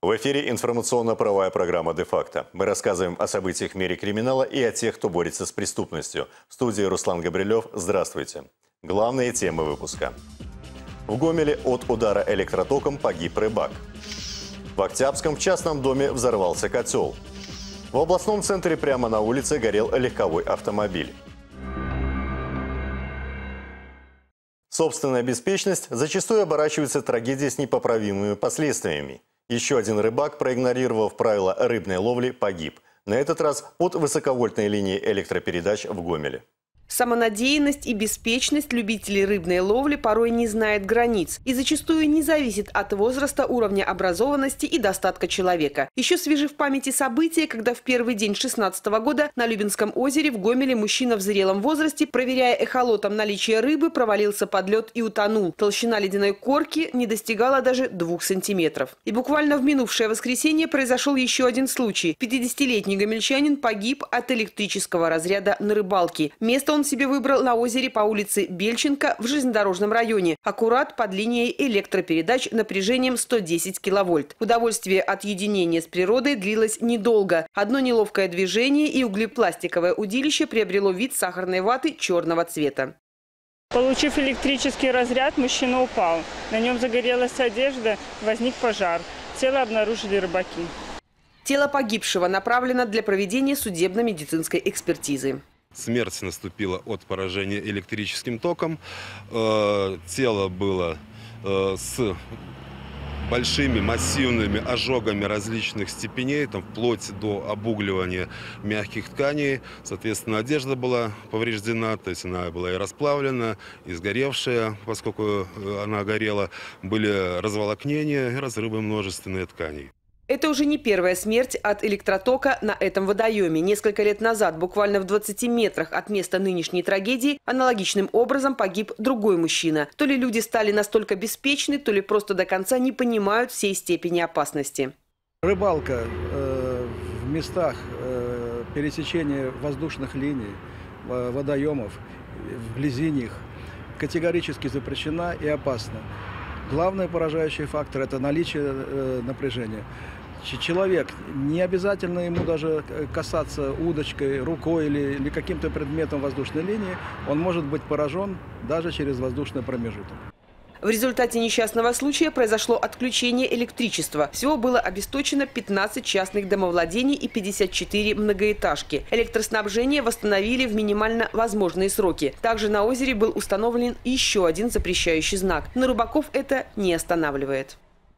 В эфире информационно-правовая программа «Де-факто». Мы рассказываем о событиях в мире криминала и о тех, кто борется с преступностью. В студии Руслан Габрилев. Здравствуйте. Главные темы выпуска. В Гомеле от удара электротоком погиб рыбак. В Октябрьском в частном доме взорвался котел. В областном центре прямо на улице горел легковой автомобиль. Собственная беспечность зачастую оборачивается трагедией с непоправимыми последствиями. Еще один рыбак, проигнорировав правила рыбной ловли, погиб. На этот раз под высоковольтной линией электропередач в Гомеле. Самонадеянность и беспечность любителей рыбной ловли порой не знает границ и зачастую не зависит от возраста, уровня образованности и достатка человека. Еще свежи в памяти события, когда в первый день 2016 года на Любинском озере в Гомеле мужчина в зрелом возрасте, проверяя эхолотом наличие рыбы, провалился под лед и утонул. Толщина ледяной корки не достигала даже 2 сантиметров. И буквально в минувшее воскресенье произошел еще один случай. 50-летний гомельчанин погиб от электрического разряда на рыбалке. Место он себе выбрал на озере по улице Бельченко в железнодорожном районе, аккурат под линией электропередач напряжением 110 киловольт. Удовольствие от единения с природой длилось недолго. Одно неловкое движение и углепластиковое удилище приобрело вид сахарной ваты черного цвета. Получив электрический разряд, мужчина упал. На нем загорелась одежда, возник пожар. Тело обнаружили рыбаки. Тело погибшего направлено для проведения судебно-медицинской экспертизы. Смерть наступила от поражения электрическим током. Тело было с большими массивными ожогами различных степеней, вплоть до обугливания мягких тканей. Соответственно, одежда была повреждена, то есть она была и расплавлена, и сгоревшая, поскольку она горела. Были разволокнения и разрывы множественных тканей. Это уже не первая смерть от электротока на этом водоеме. Несколько лет назад, буквально в 20 метрах от места нынешней трагедии, аналогичным образом погиб другой мужчина. То ли люди стали настолько беспечны, то ли просто до конца не понимают всей степени опасности. Рыбалка в местах пересечения воздушных линий, водоемов, вблизи них категорически запрещена и опасна. Главный поражающий фактор – это наличие напряжения. Человек, не обязательно ему даже касаться удочкой, рукой или каким-то предметом воздушной линии, он может быть поражен даже через воздушный промежуток. В результате несчастного случая произошло отключение электричества. Всего было обесточено 15 частных домовладений и 54 многоэтажки. Электроснабжение восстановили в минимально возможные сроки. Также на озере был установлен еще один запрещающий знак. Но рыбаков это не останавливает.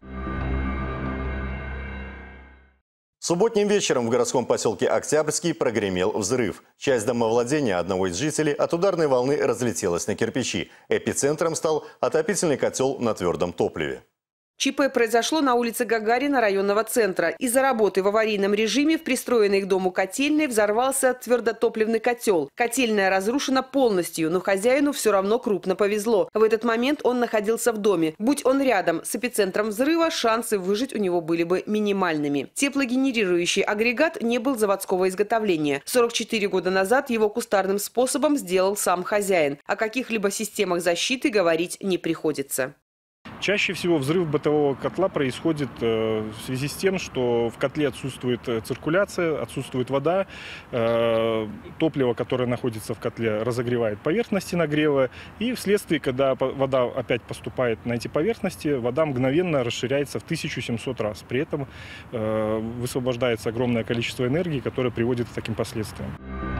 Субботним вечером в городском поселке Октябрьский прогремел взрыв. Часть домовладения одного из жителей от ударной волны разлетелась на кирпичи. Эпицентром стал отопительный котел на твердом топливе. ЧП произошло на улице Гагарина районного центра. Из-за работы в аварийном режиме в пристроенной к дому котельной взорвался твердотопливный котел. Котельная разрушена полностью, но хозяину все равно крупно повезло. В этот момент он находился в доме. Будь он рядом с эпицентром взрыва, шансы выжить у него были бы минимальными. Теплогенерирующий агрегат не был заводского изготовления. 44 года назад его кустарным способом сделал сам хозяин. О каких-либо системах защиты говорить не приходится. Чаще всего взрыв бытового котла происходит в связи с тем, что в котле отсутствует циркуляция, отсутствует вода. Топливо, которое находится в котле, разогревает поверхности нагрева. И вследствие, когда вода опять поступает на эти поверхности, вода мгновенно расширяется в 1700 раз. При этом высвобождается огромное количество энергии, которое приводит к таким последствиям.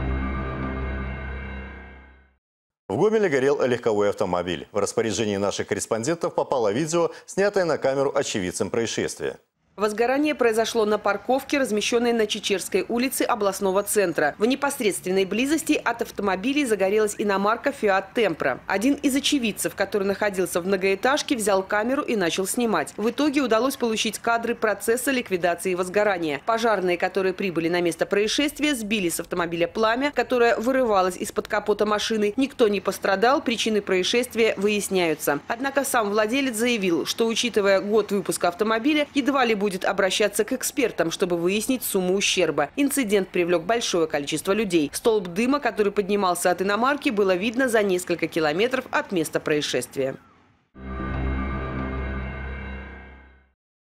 В Гомеле горел легковой автомобиль. В распоряжении наших корреспондентов попало видео, снятое на камеру очевидцем происшествия. Возгорание произошло на парковке, размещенной на Чечерской улице областного центра. В непосредственной близости от автомобилей загорелась иномарка Fiat Tempra. Один из очевидцев, который находился в многоэтажке, взял камеру и начал снимать. В итоге удалось получить кадры процесса ликвидации возгорания. Пожарные, которые прибыли на место происшествия, сбили с автомобиля пламя, которое вырывалось из-под капота машины. Никто не пострадал, причины происшествия выясняются. Однако сам владелец заявил, что, учитывая год выпуска автомобиля, едва ли будет обращаться к экспертам, чтобы выяснить сумму ущерба. Инцидент привлек большое количество людей. Столб дыма, который поднимался от иномарки, было видно за несколько километров от места происшествия.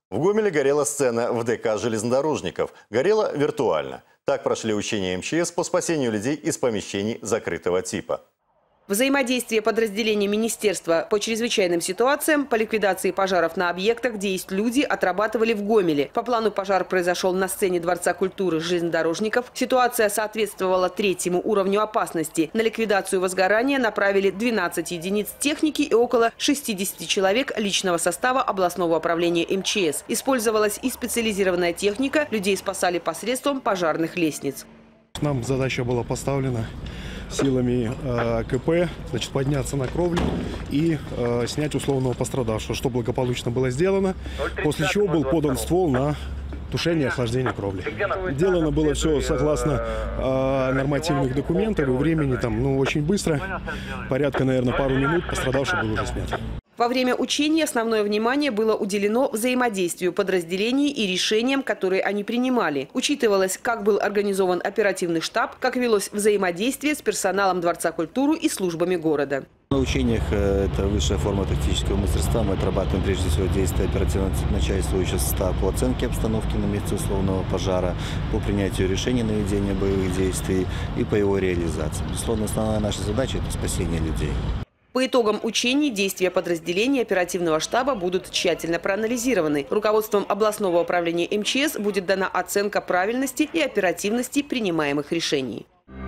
В Гомеле горела сцена в ДК железнодорожников. Горела виртуально. Так прошли учения МЧС по спасению людей из помещений закрытого типа. Взаимодействие подразделений Министерства по чрезвычайным ситуациям по ликвидации пожаров на объектах, где есть люди, отрабатывали в Гомеле. По плану пожар произошел на сцене Дворца культуры железнодорожников. Ситуация соответствовала 3-му уровню опасности. На ликвидацию возгорания направили 12 единиц техники и около 60 человек личного состава областного управления МЧС. Использовалась и специализированная техника. Людей спасали посредством пожарных лестниц. Нам задача была поставлена силами КП, значит, подняться на кровлю и снять условного пострадавшего, что благополучно было сделано, после чего был подан ствол на тушение и охлаждение кровли. Сделано было все согласно нормативных документов и времени там, очень быстро, порядка, наверное, пару минут, пострадавший был уже снят. Во время учений основное внимание было уделено взаимодействию подразделений и решениям, которые они принимали. Учитывалось, как был организован оперативный штаб, как велось взаимодействие с персоналом Дворца культуры и службами города. На учениях это высшая форма тактического мастерства. Мы отрабатываем прежде всего действия оперативно-начальствующего состава по оценке обстановки на месте условного пожара, по принятию решений на ведение боевых действий и по его реализации. Безусловно, основная наша задача – это спасение людей. По итогам учений действия подразделений оперативного штаба будут тщательно проанализированы. Руководством областного управления МЧС будет дана оценка правильности и оперативности принимаемых решений.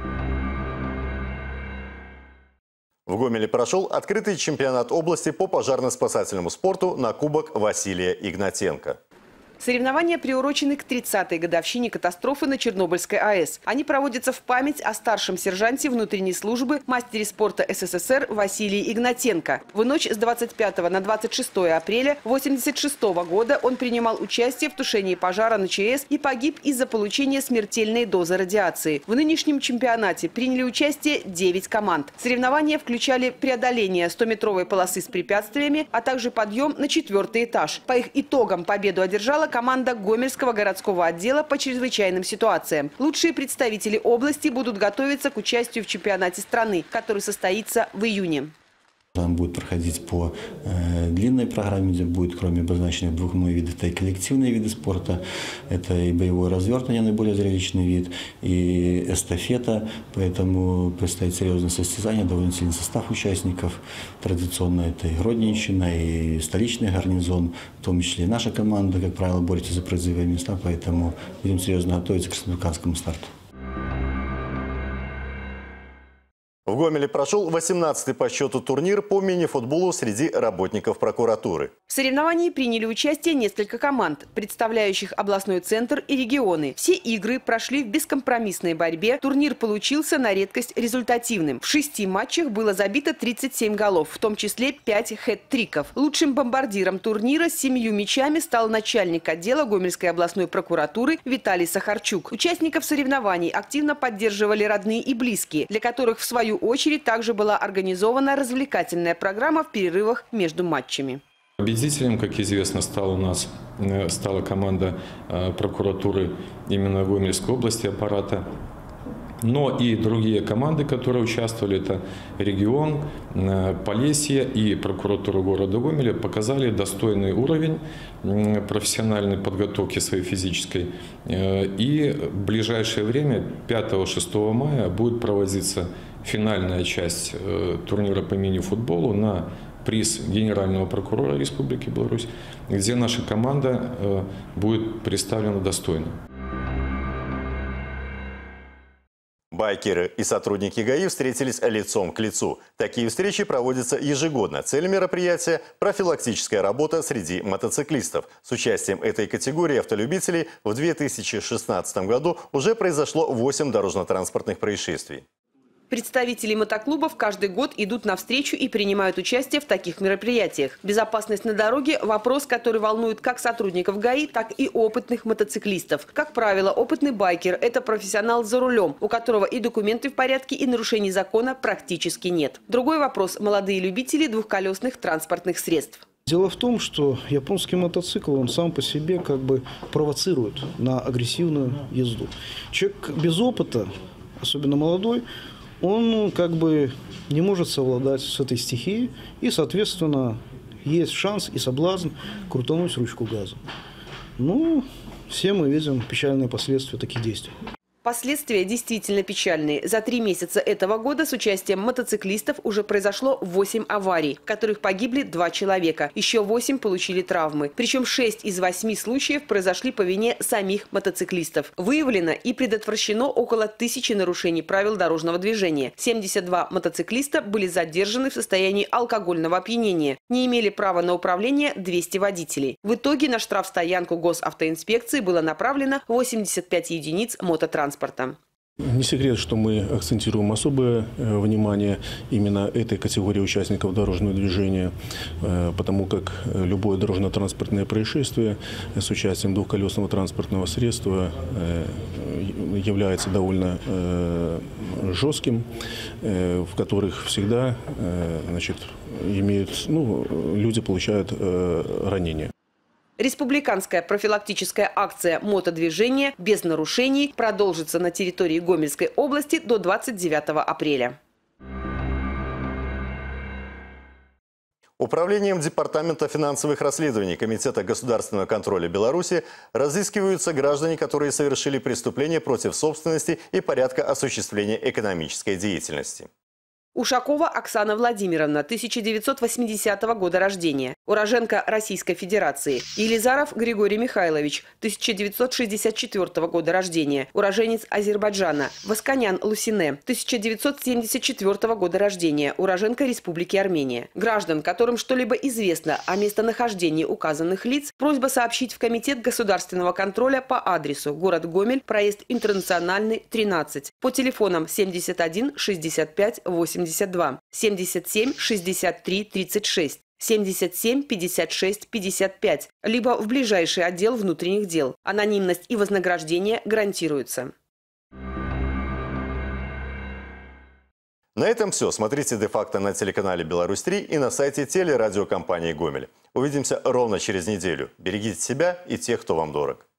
В Гомеле прошел открытый чемпионат области по пожарно-спасательному спорту на Кубок Василия Игнатенко. Соревнования приурочены к 30-й годовщине катастрофы на Чернобыльской АЭС. Они проводятся в память о старшем сержанте внутренней службы, мастере спорта СССР Василии Игнатенко. В ночь с 25 на 26 апреля 1986 года он принимал участие в тушении пожара на ЧАЭС и погиб из-за получения смертельной дозы радиации. В нынешнем чемпионате приняли участие 9 команд. Соревнования включали преодоление 100-метровой полосы с препятствиями, а также подъем на 4-й этаж. По их итогам победу одержала команда Гомельского городского отдела по чрезвычайным ситуациям. Лучшие представители области будут готовиться к участию в чемпионате страны, который состоится в июне. Он будет проходить по длинной программе, где будет, кроме обозначенных 2 видов, это и коллективные виды спорта, это и боевое развертывание, наиболее зрелищный вид, и эстафета. Поэтому предстоит серьезное состязание, довольно сильный состав участников. Традиционно это и Гродненщина, и столичный гарнизон, в том числе и наша команда, как правило, борется за призовые места, поэтому будем серьезно готовиться к республиканскому старту. В Гомеле прошел 18-й по счету турнир по мини-футболу среди работников прокуратуры. В соревновании приняли участие несколько команд, представляющих областной центр и регионы. Все игры прошли в бескомпромиссной борьбе. Турнир получился на редкость результативным. В 6 матчах было забито 37 голов, в том числе 5 хэт-триков. Лучшим бомбардиром турнира с 7 мячами стал начальник отдела Гомельской областной прокуратуры Виталий Сахарчук. Участников соревнований активно поддерживали родные и близкие, для которых в свою очередь также была организована развлекательная программа в перерывах между матчами. Победителем, как известно, стала команда прокуратуры именно Гомельской области аппарата. Но и другие команды, которые участвовали, это регион, Полесье и прокуратура города Гомеля, показали достойный уровень профессиональной подготовки своей физической. И в ближайшее время, 5-6 мая, будет проводиться финальная часть турнира по мини-футболу на приз генерального прокурора Республики Беларусь, где наша команда будет представлена достойно. Байкеры и сотрудники ГАИ встретились лицом к лицу. Такие встречи проводятся ежегодно. Цель мероприятия – профилактическая работа среди мотоциклистов. С участием этой категории автолюбителей в 2016 году уже произошло 8 дорожно-транспортных происшествий. Представители мотоклубов каждый год идут навстречу и принимают участие в таких мероприятиях. Безопасность на дороге – вопрос, который волнует как сотрудников ГАИ, так и опытных мотоциклистов. Как правило, опытный байкер – это профессионал за рулем, у которого и документы в порядке, и нарушений закона практически нет. Другой вопрос – молодые любители двухколесных транспортных средств. Дело в том, что японский мотоцикл, он сам по себе как бы провоцирует на агрессивную езду. Человек без опыта, особенно молодой, он как бы не может совладать с этой стихией, и, соответственно, есть шанс и соблазн крутануть ручку газа. Ну, все мы видим печальные последствия таких действий. Последствия действительно печальные. За 3 месяца этого года с участием мотоциклистов уже произошло 8 аварий, в которых погибли 2 человека. Еще 8 получили травмы. Причем 6 из 8 случаев произошли по вине самих мотоциклистов. Выявлено и предотвращено около 1000 нарушений правил дорожного движения. 72 мотоциклиста были задержаны в состоянии алкогольного опьянения. Не имели права на управление 200 водителей. В итоге на штрафстоянку госавтоинспекции было направлено 85 единиц мототранспорта. Не секрет, что мы акцентируем особое внимание именно этой категории участников дорожного движения, потому как любое дорожно-транспортное происшествие с участием двухколесного транспортного средства является довольно жестким, в которых всегда люди получают ранения. Республиканская профилактическая акция «Мотодвижение без нарушений» продолжится на территории Гомельской области до 29 апреля. Управлением Департамента финансовых расследований Комитета государственного контроля Беларуси разыскиваются граждане, которые совершили преступления против собственности и порядка осуществления экономической деятельности. Ушакова Оксана Владимировна, 1980 года рождения, уроженка Российской Федерации. Елизаров Григорий Михайлович, 1964 года рождения, уроженец Азербайджана. Восканян Лусине, 1974 года рождения, уроженка Республики Армения. Граждан, которым что-либо известно о местонахождении указанных лиц, просьба сообщить в Комитет государственного контроля по адресу город Гомель, проезд Интернациональный, 13, по телефонам 71 65 82, 77 63 36, 77 56 55, либо в ближайший отдел внутренних дел. Анонимность и вознаграждение гарантируются. На этом все. Смотрите «Де-факто» на телеканале «Беларусь-3» и на сайте телерадиокомпании «Гомель». Увидимся ровно через неделю. Берегите себя и тех, кто вам дорог.